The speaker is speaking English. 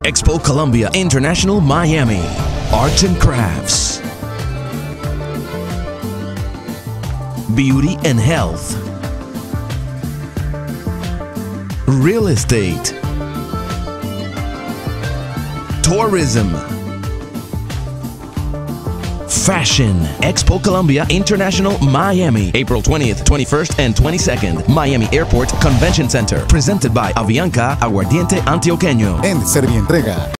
Expo Colombia International Miami. Arts and crafts. Beauty and health. Real estate. Tourism. Fashion. Expo Colombia International Miami. April 20th, 21st, and 22nd. Miami Airport Convention Center. Presented by Avianca Aguardiente Antioqueño. En Servientrega.